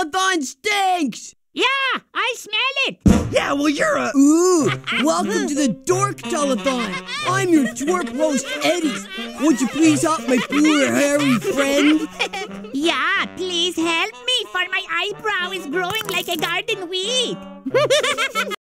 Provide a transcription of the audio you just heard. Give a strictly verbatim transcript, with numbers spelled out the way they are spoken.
telethon stinks! Yeah, I smell it. Yeah, well, you're a... Ooh, welcome to the Dork telethon. I'm your twerp host, Eddy. Would you please help my poor hairy friend? Yeah, please help me, for my eyebrow is growing like a garden weed.